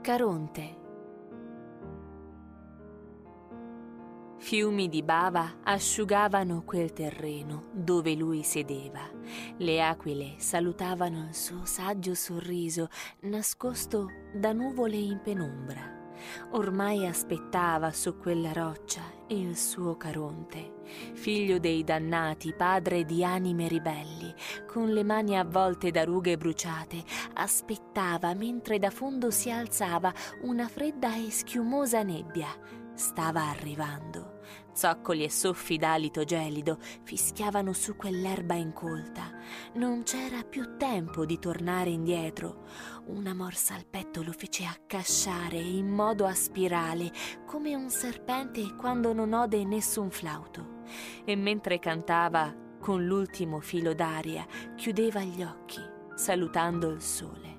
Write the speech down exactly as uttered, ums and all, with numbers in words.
Caronte. Fiumi di bava asciugavano quel terreno dove lui sedeva. Le aquile salutavano il suo saggio sorriso nascosto da nuvole in penombra. Ormai aspettava su quella roccia il suo Caronte, figlio dei dannati, padre di anime ribelli, con le mani avvolte da rughe bruciate, aspettava mentre da fondo si alzava una fredda e schiumosa nebbia. Stava arrivando. Zoccoli e soffi d'alito gelido fischiavano su quell'erba incolta. Non c'era più tempo di tornare indietro. Una morsa al petto lo fece accasciare in modo a spirale, come un serpente quando non ode nessun flauto. E mentre cantava, con l'ultimo filo d'aria, chiudeva gli occhi, salutando il sole.